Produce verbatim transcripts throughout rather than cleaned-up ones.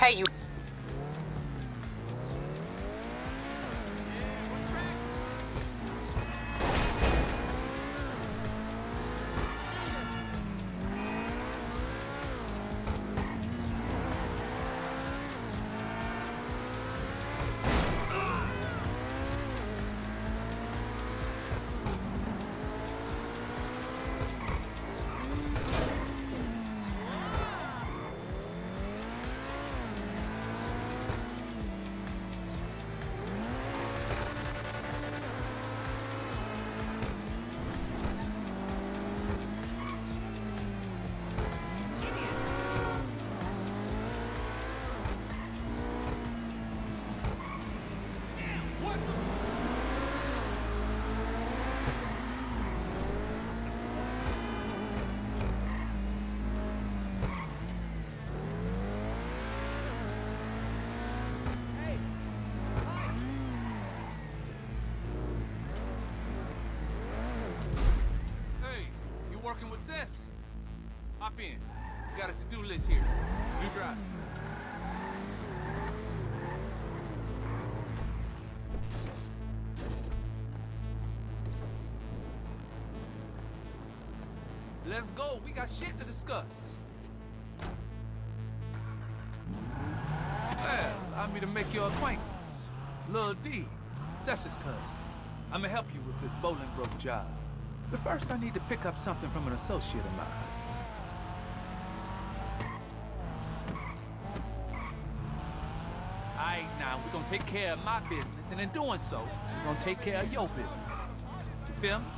way you... Working with Cess. Hop in. We got a to-do list here. You drive. Let's go. We got shit to discuss. Well, allow me to make your acquaintance. Lil D, Cess's cousin. I'ma help you with this Bolingbroke job. But first, I need to pick up something from an associate of mine. Alright, now, we're gonna take care of my business, and in doing so, we're gonna take care of your business. You feel me?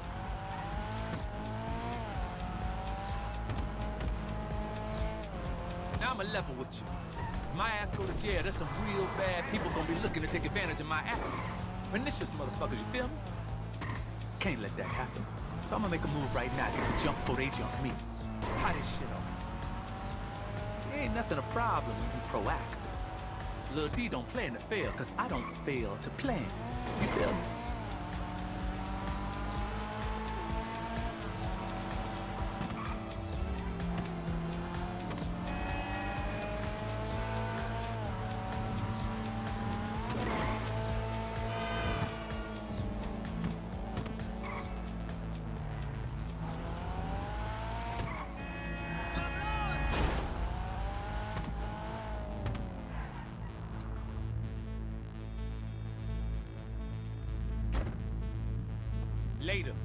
Now I'ma level with you. If my ass go to jail, there's some real bad people gonna be looking to take advantage of my absence. Pernicious motherfuckers, you feel me? Can't let that happen. So I'm gonna make a move right now to jump before they jump me. Tie this shit up. It ain't nothing a problem when you proactive. Lil D don't plan to fail, cause I don't fail to plan. You feel me? Later.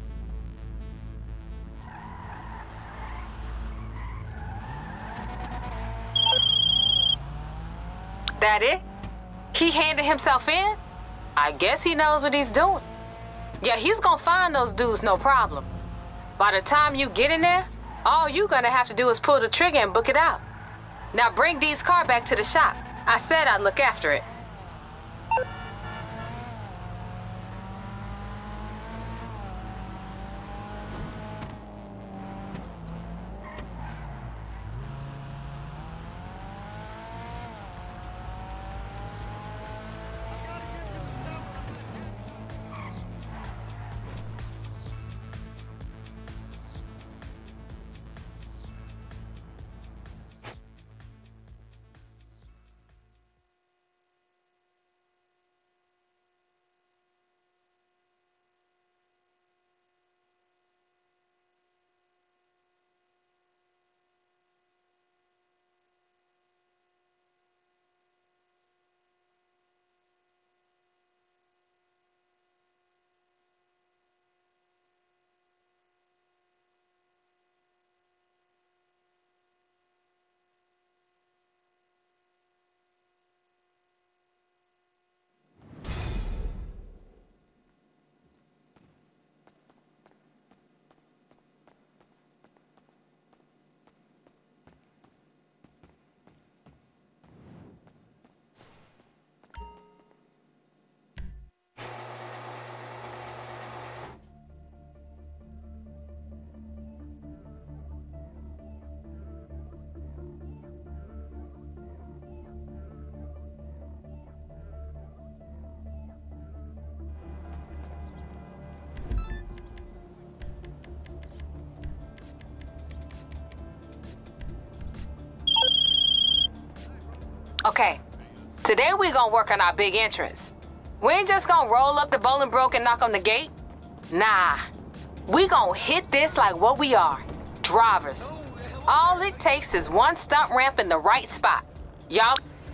That it? He handed himself in? I guess he knows what he's doing. Yeah, he's gonna find those dudes, no problem. By the time you get in there, all you gonna have to do is pull the trigger and book it out. Now bring Dee's car back to the shop. I said I'd look after it. Okay, today we gonna work on our big entrance. We ain't just gonna roll up the Bolingbroke and knock on the gate. Nah, we gonna hit this like what we are, drivers. All it takes is one stunt ramp in the right spot. Y'all...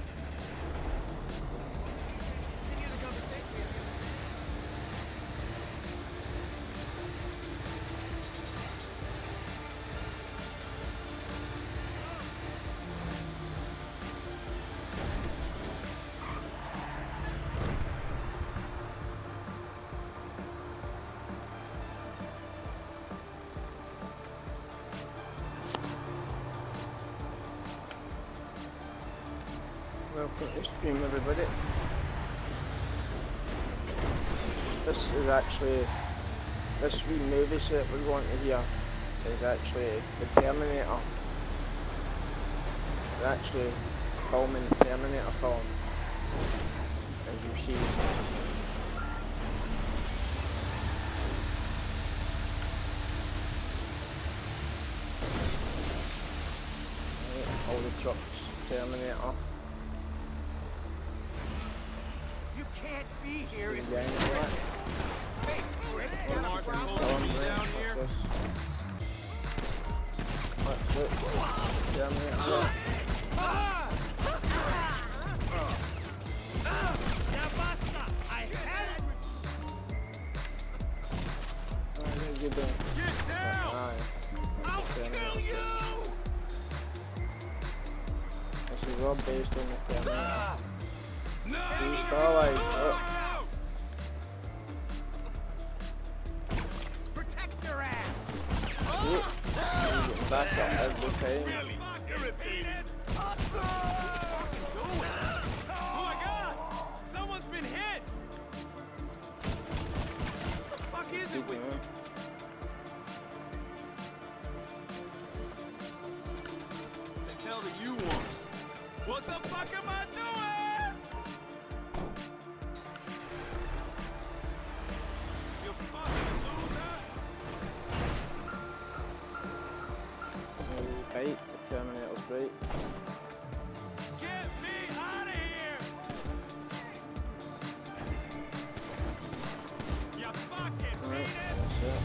Welcome to the stream, everybody. This is actually, this wee movie set we're going to hear is actually the Terminator. We're actually filming the Terminator film, as you see. Right, all the trucks, Terminator. Can't be here. It's Down here. What's it? Down there. I had it. Oh, I think you're doing. Get down! I'll kill you! This is all based on the Terminator. No! See Starlight. Oh. Protect your ass! See? I'm getting back up every time. Oh my god! Someone's been hit! What the fuck is it with you? What the hell do you want? What the fuck am I doing? You fucking loser! Right, the Terminator's right. Get me out of here! You fucking Right, beat it! that's it.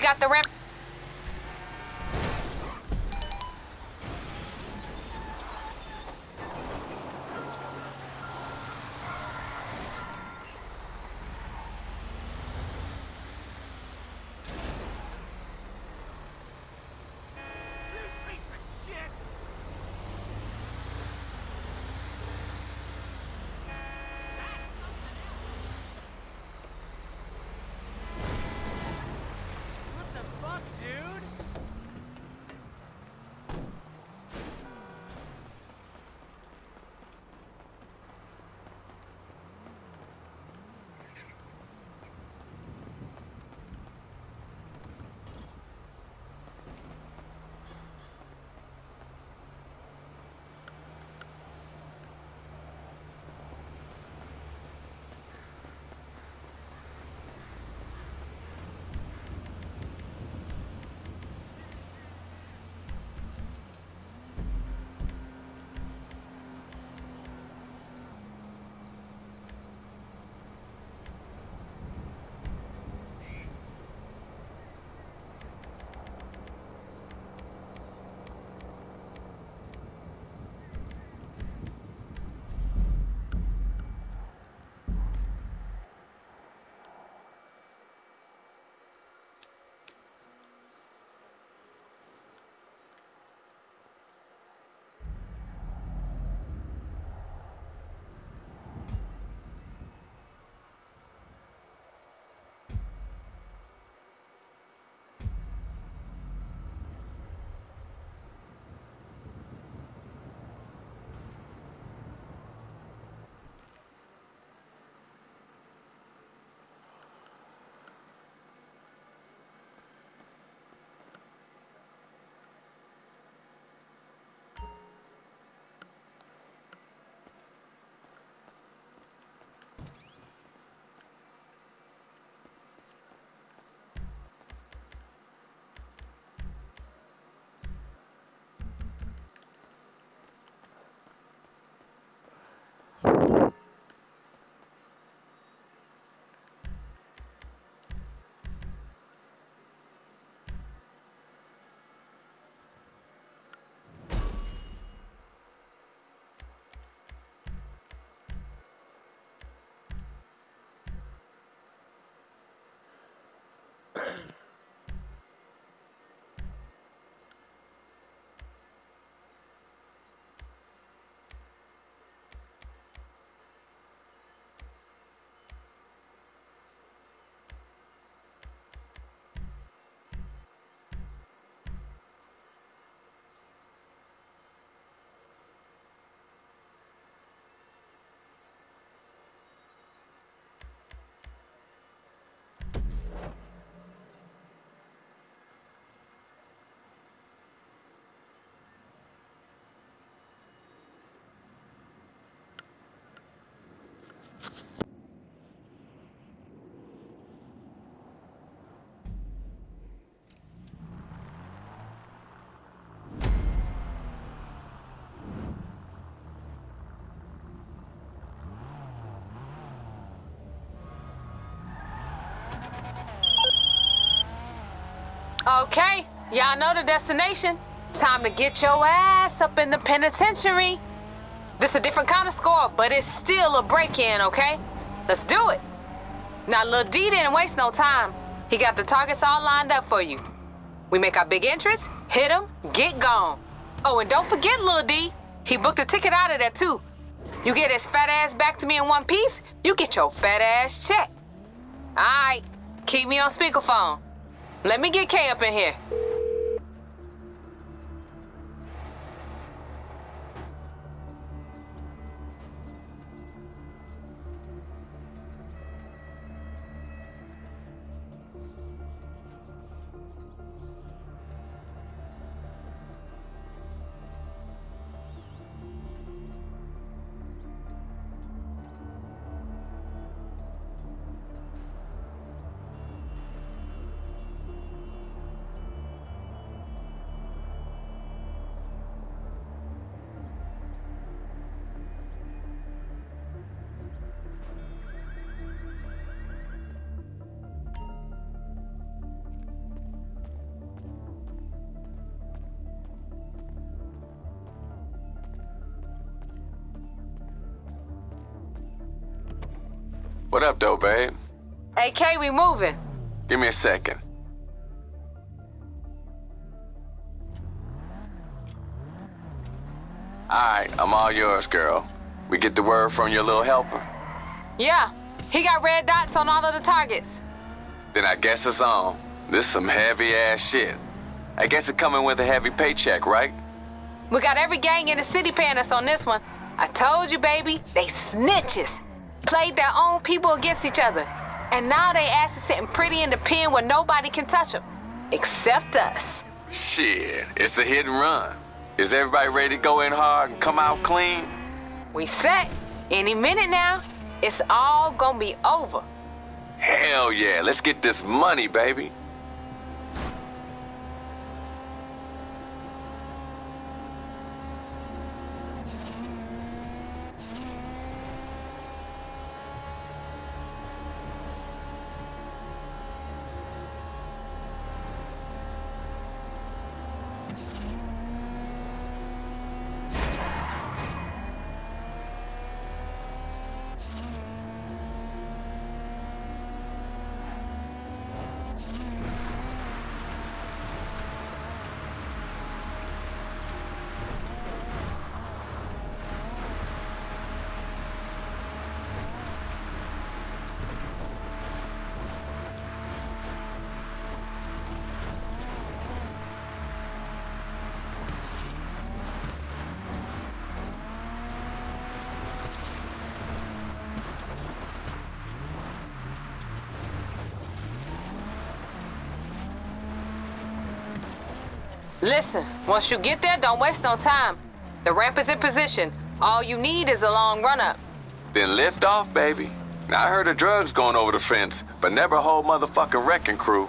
got the ramp. Okay, y'all know the destination. Time to get your ass up in the penitentiary. This a different kind of score, but it's still a break-in, okay? Let's do it. Now, Lil D didn't waste no time. He got the targets all lined up for you. We make our big entrance, hit him, get gone. Oh, and don't forget Lil D. He booked a ticket out of there, too. You get his fat ass back to me in one piece, you get your fat ass check. All right, keep me on speakerphone. Let me get Kay up in here. What up, though, babe? Hey, K, we moving. Give me a second. Alright, I'm all yours, girl. We get the word from your little helper? Yeah, he got red dots on all of the targets. Then I guess it's on. This some heavy-ass shit. I guess it's coming with a heavy paycheck, right? We got every gang in the city paying us on this one. I told you, baby, they snitches. Played their own people against each other. And now they ass is sitting pretty in the pen where nobody can touch them. Except us. Shit, it's a hit and run. Is everybody ready to go in hard and come out clean? We set. Any minute now, it's all gonna be over. Hell yeah, let's get this money, baby. Listen, once you get there, don't waste no time. The ramp is in position. All you need is a long run-up. Then lift off, baby. Now, I heard of drugs going over the fence, but never a whole motherfucking wrecking crew.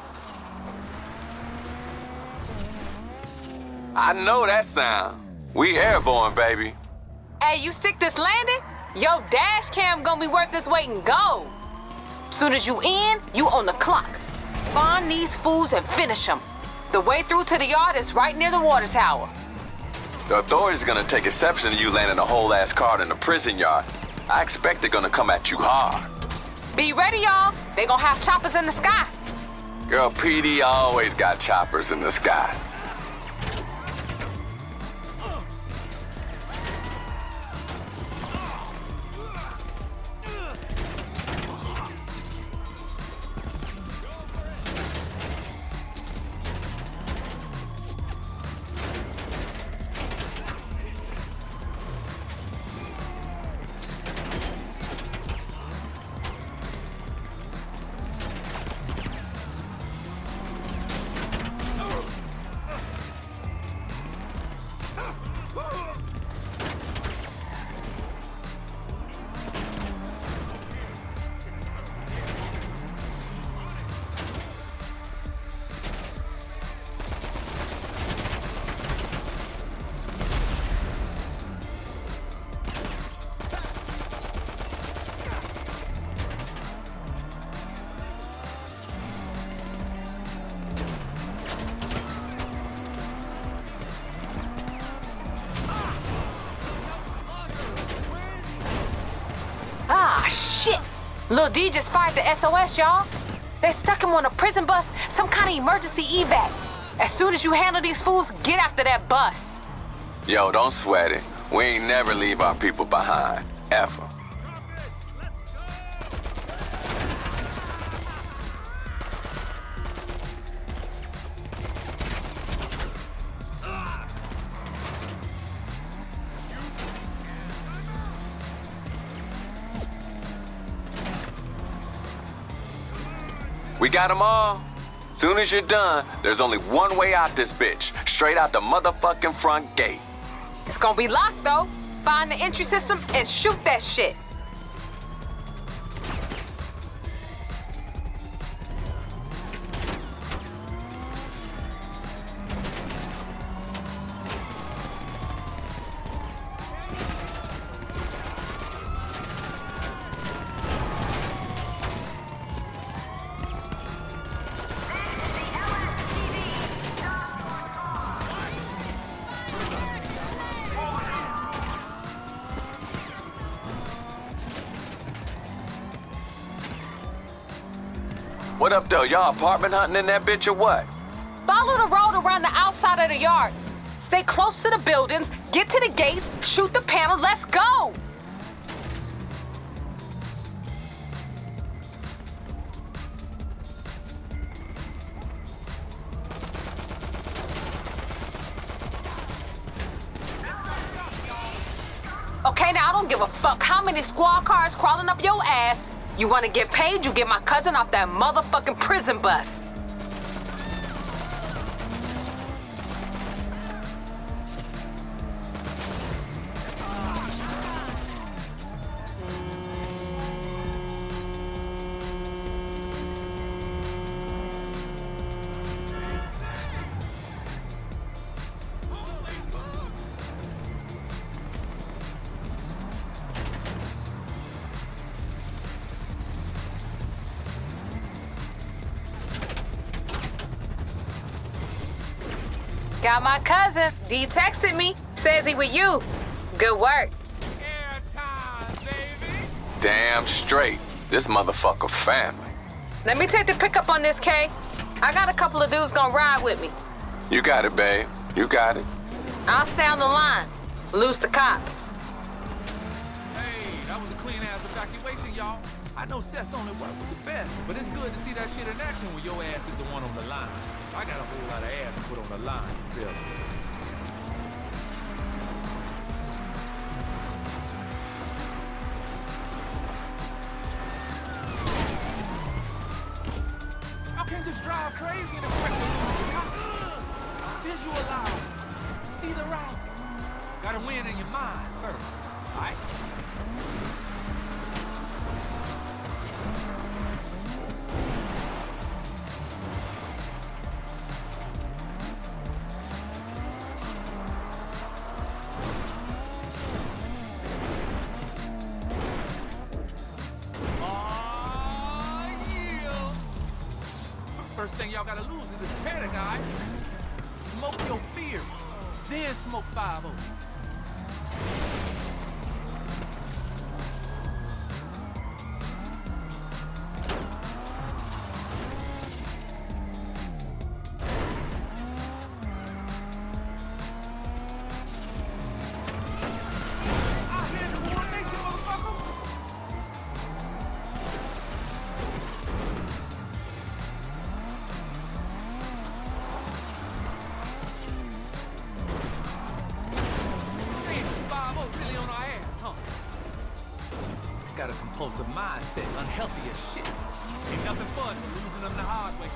I know that sound. We airborne, baby. Hey, you stick this landing? Yo, dash cam gonna be worth its weight in gold. Soon as you in, you on the clock. Find these fools and finish them. The way through to the yard is right near the water tower. The authorities are gonna take exception to you landing a whole-ass card in the prison yard. I expect they're gonna come at you hard. Be ready, y'all. They gonna have choppers in the sky. Girl, P D always got choppers in the sky. Ah, shit. Lil D just fired the S O S, y'all. They stuck him on a prison bus, some kind of emergency evac. As soon as you handle these fools, get after that bus. Yo, don't sweat it. We ain't never leave our people behind. Ever. We got them all. Soon as you're done, there's only one way out this bitch. Straight out the motherfucking front gate. It's gonna be locked, though. Find the entry system and shoot that shit. What up, though? Y'all apartment hunting in that bitch or what? Follow the road around the outside of the yard. Stay close to the buildings, get to the gates, shoot the panel, let's go! Okay, now I don't give a fuck how many squad cars crawling up your ass. You wanna get paid, you get my cousin off that motherfucking prison bus. Got my cousin. D texted me. Says he with you. Good work. Airtime, baby. Damn straight. This motherfucker family. Let me take the pickup on this, K. I got a couple of dudes gonna ride with me. You got it, babe. You got it. I'll stay on the line. Lose the cops. Hey, that was a clean-ass evacuation, y'all. I know Seth's only work with the best, but it's good to see that shit in action when your ass is the one on the line. I got a whole lot of ass to put on the line, you feel me? Y'all can't just drive crazy and expect to lose the cops. Visualize. See the route. Gotta win in your mind first, all right? First thing y'all gotta lose is this panic, guy. Smoke your fear, then smoke five oh. I hear the coordination, motherfucker. Got a compulsive mindset, unhealthy as shit. Ain't nothing fun but losing them the hard way.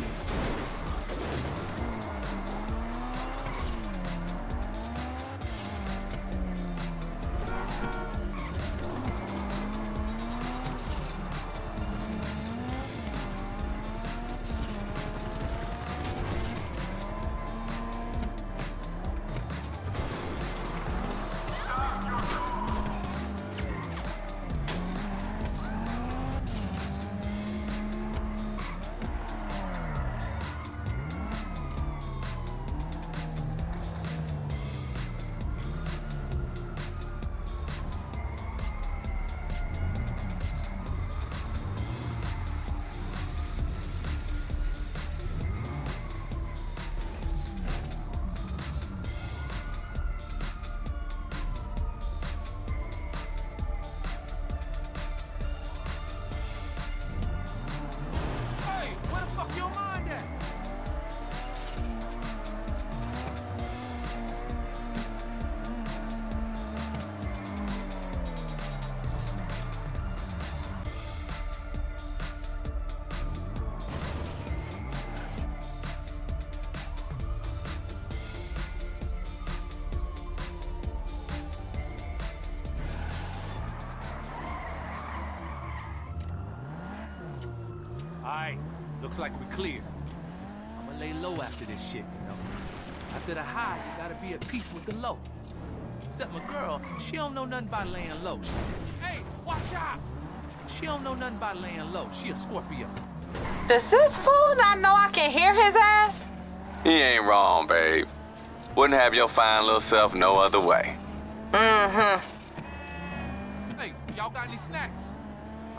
Alright, looks like we're clear. I'ma lay low after this shit, you know? After the high, you gotta be at peace with the low. Except my girl, she don't know nothing about laying low. She, hey, watch out! She don't know nothing about laying low. She a Scorpio. Does this fool not know I can hear his ass? He ain't wrong, babe. Wouldn't have your fine little self no other way. Mm-hmm. Hey, y'all got any snacks?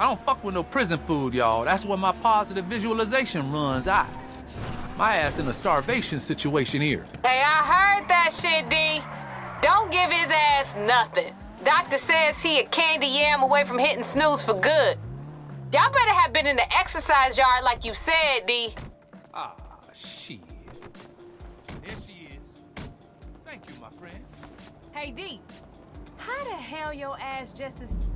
I don't fuck with no prison food, y'all. That's where my positive visualization runs out. My ass in a starvation situation here. Hey, I heard that shit, D. Don't give his ass nothing. Doctor says he a candy yam away from hitting snooze for good. Y'all better have been in the exercise yard like you said, D. Ah, shit. There she is. Thank you, my friend. Hey, D. How the hell your ass just as